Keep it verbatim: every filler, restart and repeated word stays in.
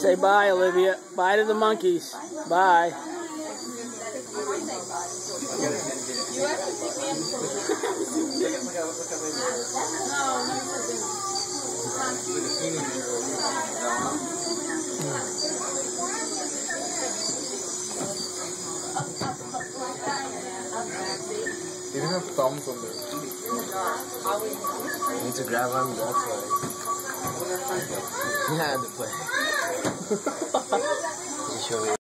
Say bye, Olivia. Bye to the monkeys. Bye. They didn't have thumbs on there. You need to grab on, that's why. You had to play. Show me.